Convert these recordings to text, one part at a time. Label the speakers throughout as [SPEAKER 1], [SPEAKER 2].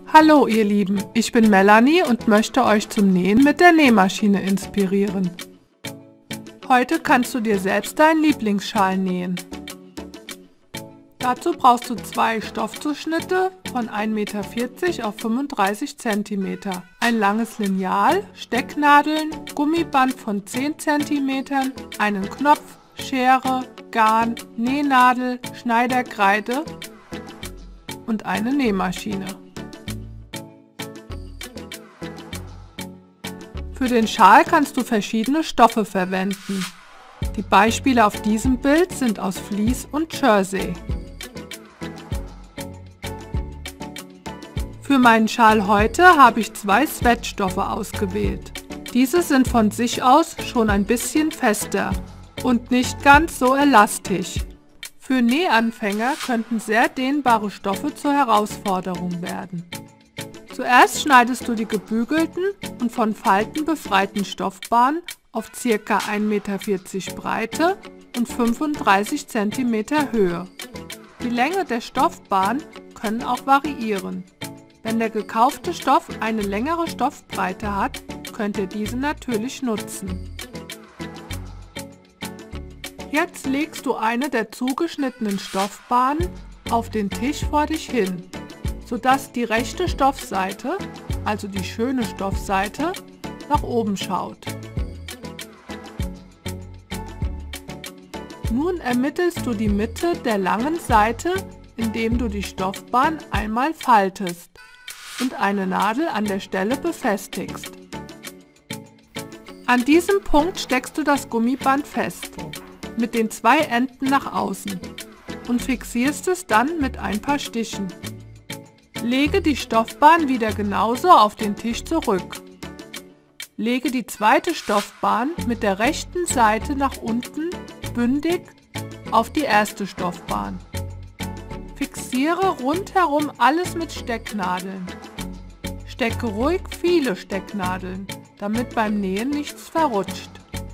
[SPEAKER 1] Hallo ihr Lieben, ich bin Melanie und möchte euch zum Nähen mit der Nähmaschine inspirieren. Heute kannst du dir selbst deinen Lieblingsschal nähen. Dazu brauchst du 2 Stoffzuschnitte von 1,40 Meter auf 35 cm, ein langes Lineal, Stecknadeln, Gummiband von 10 cm, einen Knopf, Schere, Garn, Nähnadel, Schneiderkreide und eine Nähmaschine. Für den Schal kannst du verschiedene Stoffe verwenden. Die Beispiele auf diesem Bild sind aus Vlies und Jersey. Für meinen Schal heute habe ich 2 Sweatstoffe ausgewählt. Diese sind von sich aus schon ein bisschen fester und nicht ganz so elastisch. Für Nähanfänger könnten sehr dehnbare Stoffe zur Herausforderung werden. Zuerst schneidest du die gebügelten und von Falten befreiten Stoffbahnen auf ca. 1,40 Meter Breite und 35 cm Höhe. Die Länge der Stoffbahn können auch variieren. Wenn der gekaufte Stoff eine längere Stoffbreite hat, könnt ihr diese natürlich nutzen. Jetzt legst du eine der zugeschnittenen Stoffbahnen auf den Tisch vor dich hin, sodass die rechte Stoffseite, also die schöne Stoffseite, nach oben schaut. Nun ermittelst du die Mitte der langen Seite, indem du die Stoffbahn einmal faltest und eine Nadel an der Stelle befestigst. An diesem Punkt steckst du das Gummiband fest, mit den 2 Enden nach außen und fixierst es dann mit ein paar Stichen. Lege die Stoffbahn wieder genauso auf den Tisch zurück. Lege die zweite Stoffbahn mit der rechten Seite nach unten bündig auf die erste Stoffbahn. Fixiere rundherum alles mit Stecknadeln. Stecke ruhig viele Stecknadeln, damit beim Nähen nichts verrutscht.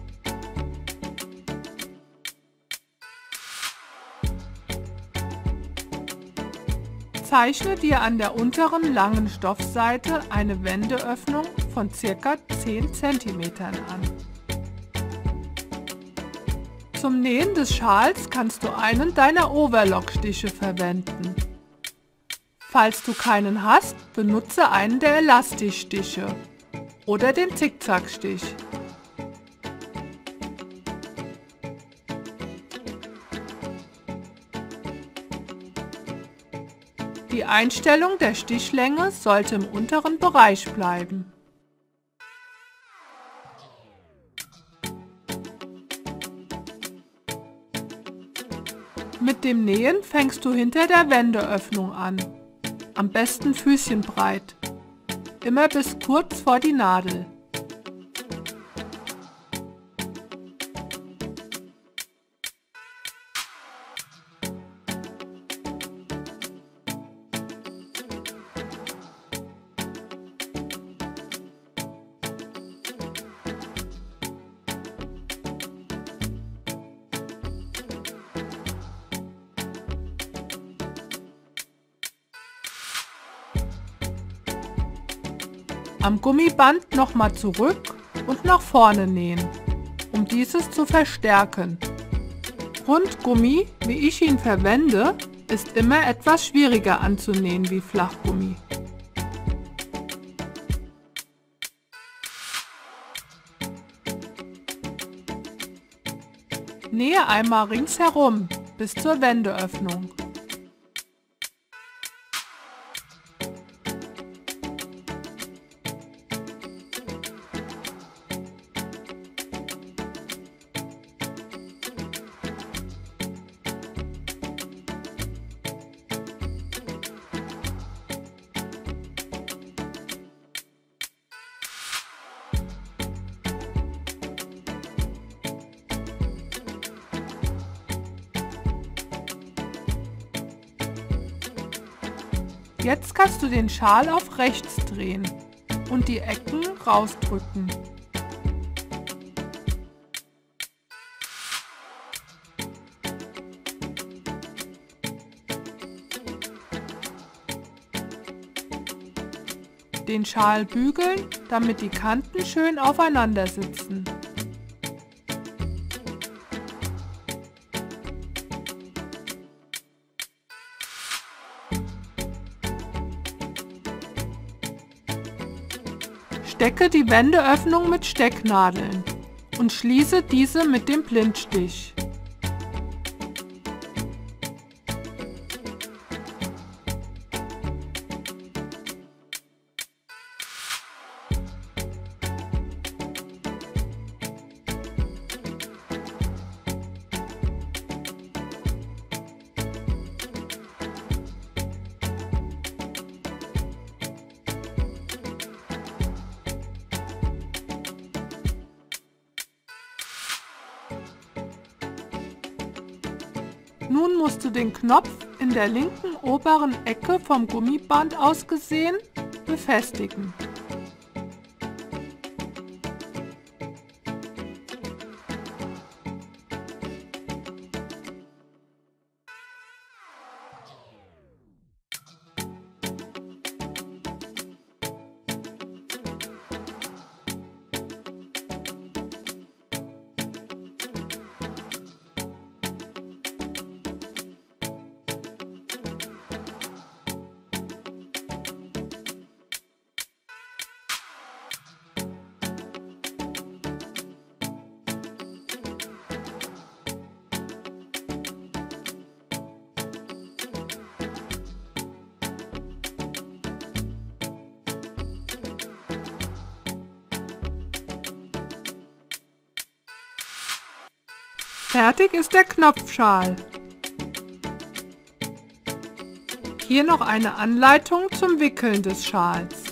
[SPEAKER 1] Zeichne dir an der unteren langen Stoffseite eine Wendeöffnung von ca. 10 cm an. Zum Nähen des Schals kannst du einen deiner Overlockstiche verwenden. Falls du keinen hast, benutze einen der Elastikstiche oder den Zickzackstich. Die Einstellung der Stichlänge sollte im unteren Bereich bleiben. Mit dem Nähen fängst du hinter der Wendeöffnung an, am besten füßchenbreit, immer bis kurz vor die Nadel. Am Gummiband nochmal zurück und nach vorne nähen, um dieses zu verstärken. Rundgummi, wie ich ihn verwende, ist immer etwas schwieriger anzunähen wie Flachgummi. Nähe einmal ringsherum bis zur Wendeöffnung. Jetzt kannst du den Schal auf rechts drehen und die Ecken rausdrücken. Den Schal bügeln, damit die Kanten schön aufeinander sitzen. Stecke die Wendeöffnung mit Stecknadeln und schließe diese mit dem Blindstich. Nun musst du den Knopf in der linken oberen Ecke vom Gummiband aus gesehen befestigen. Fertig ist der Knopfschal. Hier noch eine Anleitung zum Wickeln des Schals.